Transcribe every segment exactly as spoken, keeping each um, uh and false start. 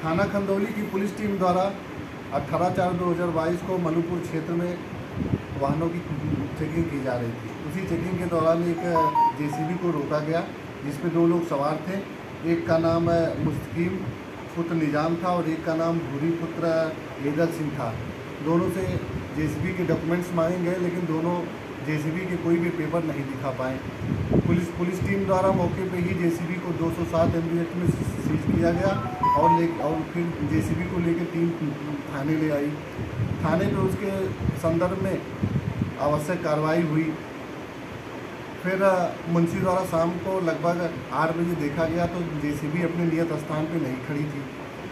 थाना खंदौली की police team द्वारा अठारह चार दो हज़ार बाईस को मनुपुर क्षेत्र में वाहनों की चेकिंग की जा रही थी। उसी चेकिंग के दौरान एक जेसीबी को रोका गया, जिसमें दो लोग सवार थे। एक का नाम मुस्तकीम पुत्र निजाम था और एक का नाम भूरी पुत्र एदल सिंह था। दोनों से जेसीबी के डॉक्यूमेंट्स मांगे गए, लेकिन दोनों जेसीबी के कोई भी पेपर नहीं दिखा पाए। पुलिस पुलिस टीम द्वारा मौके पे ही जेसीबी को दो सौ सात एम बी एक्ट में सीज किया गया और ले और फिर जेसीबी को लेकर टीम थाने ले आई। थाने पे उसके संदर्भ में आवश्यक कार्रवाई हुई। फिर मुंशी द्वारा शाम को लगभग आठ बजे देखा गया तो जेसीबी अपने नियत स्थान पे नहीं खड़ी थी।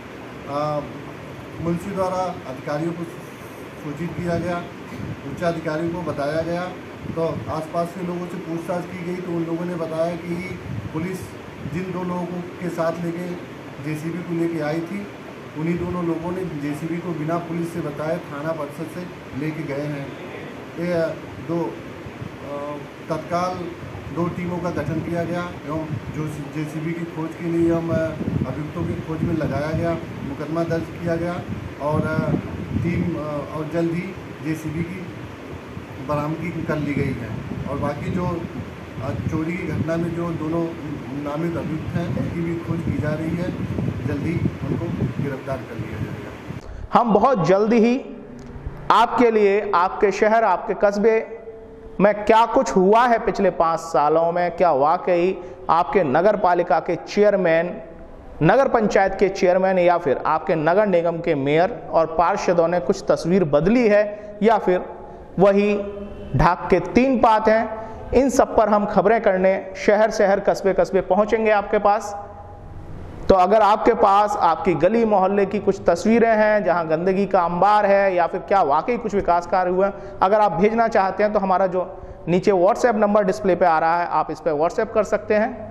मुंशी द्वारा अधिकारियों को सूचित किया गया, उच्चाधिकारियों को बताया गया, तो आसपास के लोगों से पूछताछ की गई तो उन लोगों ने बताया कि पुलिस जिन दो लोगों के साथ लेके जेसीबी को लेके आई थी, उन्हीं दोनों लोगों ने जेसीबी को बिना पुलिस से बताए थाना परिषद से लेके गए हैं। ये दो तत्काल दो टीमों का गठन किया गया एवं जो जेसीबी की खोज के लिए हम अभियुक्तों की खोज में लगाया गया, मुकदमा दर्ज किया गया और टीम और जल्द ही जेसीबी की बरामदगी कर ली गई है। और बाकी जो चोरी की घटना में जो दोनों नामित अभियुक्त हैं उनकी भी खोज की जा रही है, जल्दी उनको गिरफ्तार कर लिया जाएगा। हम बहुत जल्दी ही आपके लिए आपके शहर, आपके कस्बे में क्या कुछ हुआ है पिछले पाँच सालों में, क्या वाकई आपके नगर पालिका के चेयरमैन, नगर पंचायत के चेयरमैन या फिर आपके नगर निगम के मेयर और पार्षदों ने कुछ तस्वीर बदली है या फिर वही ढाक के तीन पात हैं, इन सब पर हम खबरें करने शहर शहर कस्बे कस्बे पहुंचेंगे आपके पास। तो अगर आपके पास आपकी गली मोहल्ले की कुछ तस्वीरें हैं जहां गंदगी का अंबार है या फिर क्या वाकई कुछ विकास कार्य हुए, अगर आप भेजना चाहते हैं तो हमारा जो नीचे व्हाट्सएप नंबर डिस्प्ले पे आ रहा है, आप इस पर व्हाट्सएप कर सकते हैं।